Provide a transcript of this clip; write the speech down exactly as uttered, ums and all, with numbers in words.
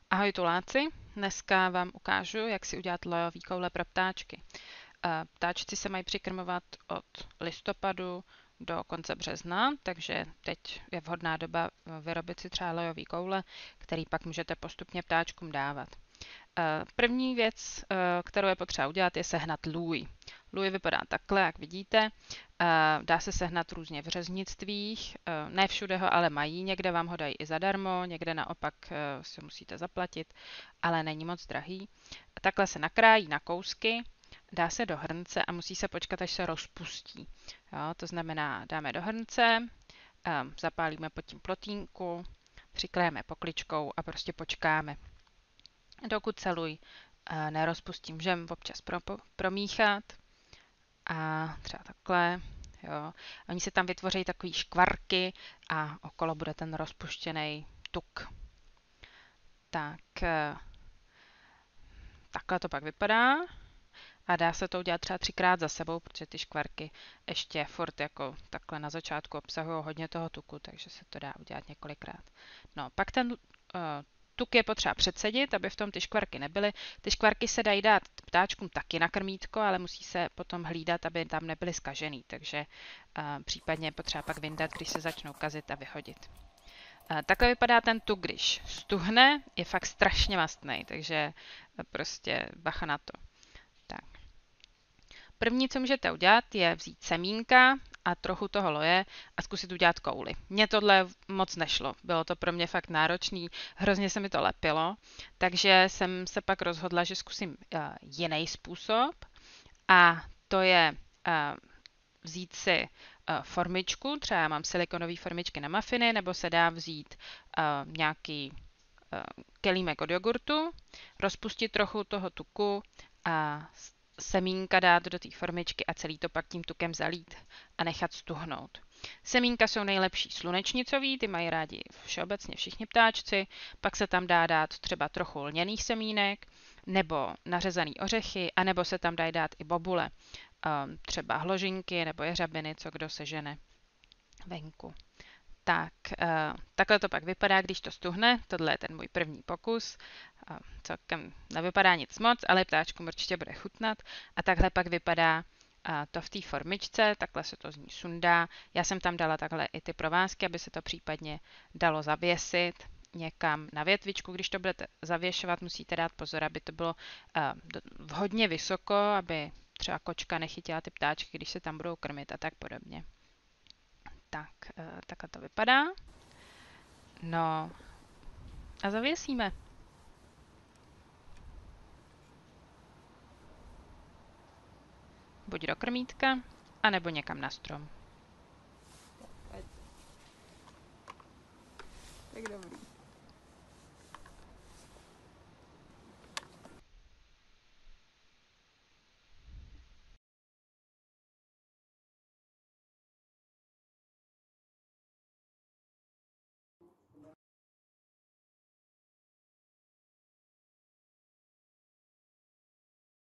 Ahoj tuláci, dneska vám ukážu, jak si udělat lojový koule pro ptáčky. Ptáčci se mají přikrmovat od listopadu do konce března, takže teď je vhodná doba vyrobit si třeba lojový koule, který pak můžete postupně ptáčkům dávat. První věc, kterou je potřeba udělat, je sehnat lůj. Lůj vypadá takhle, jak vidíte. Dá se sehnat různě v řeznictvích, ne všude ho ale mají, někde vám ho dají i zadarmo, někde naopak si musíte zaplatit, ale není moc drahý. Takhle se nakrájí na kousky, dá se do hrnce a musí se počkat, až se rozpustí. Jo, to znamená, dáme do hrnce, zapálíme pod tím plotínku, přiklejeme pokličkou a prostě počkáme. Dokud se lůj nerozpustí, můžeme občas pro, promíchat a třeba takhle. Jo. Oni se tam vytvoří takové škvarky a okolo bude ten rozpuštěný tuk. Tak, takhle to pak vypadá a dá se to udělat třeba třikrát za sebou, protože ty škvarky ještě furt jako takhle na začátku obsahují hodně toho tuku, takže se to dá udělat několikrát. No, pak ten uh, tuk je potřeba předsedit, aby v tom ty škvarky nebyly. Ty škvarky se dají dát ptáčkům taky na krmítko, ale musí se potom hlídat, aby tam nebyly zkažený, takže uh, případně je potřeba pak vyndat, když se začnou kazit a vyhodit. Uh, takhle vypadá ten tuk, když stuhne, je fakt strašně mastný, takže uh, prostě bacha na to. Tak. První, co můžete udělat, je vzít semínka a trochu toho loje a zkusit udělat kouli. Mně tohle moc nešlo, bylo to pro mě fakt náročný, hrozně se mi to lepilo, takže jsem se pak rozhodla, že zkusím uh, jiný způsob a to je uh, vzít si uh, formičku, třeba mám silikonové formičky na mafiny, nebo se dá vzít uh, nějaký uh, kelímek od jogurtu, rozpustit trochu toho tuku a semínka dát do té formičky a celý to pak tím tukem zalít a nechat stuhnout. Semínka jsou nejlepší slunečnicový, ty mají rádi všeobecně všichni ptáčci, pak se tam dá dát třeba trochu lněných semínek, nebo nařezaný ořechy, anebo se tam dají dát i bobule, třeba hložinky nebo jeřabiny, co kdo sežene venku. Tak, takhle to pak vypadá, když to stuhne. Tohle je ten můj první pokus. Celkem nevypadá nic moc, ale ptáčkům určitě bude chutnat. A takhle pak vypadá to v té formičce, takhle se to z ní sundá. Já jsem tam dala takhle i ty provázky, aby se to případně dalo zavěsit někam na větvičku. Když to budete zavěšovat, musíte dát pozor, aby to bylo hodně vysoko, aby třeba kočka nechytila ty ptáčky, když se tam budou krmit a tak podobně. Tak, takhle to vypadá. No a zavěsíme. Buď do krmítka, anebo někam na strom. Tak dobrý.